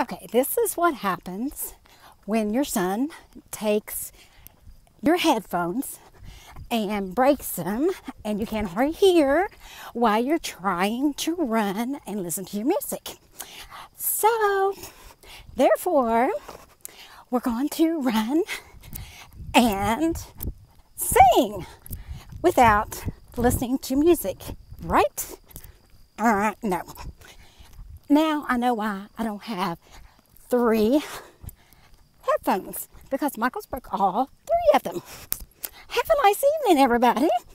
Okay, this is what happens when your son takes your headphones and breaks them and you can't hardly hear while you're trying to run and listen to your music. So, therefore, we're going to run and sing without listening to music, right? No. Now I know why I don't have 3 headphones, because Michael's broke all 3 of them. Have a nice evening, everybody.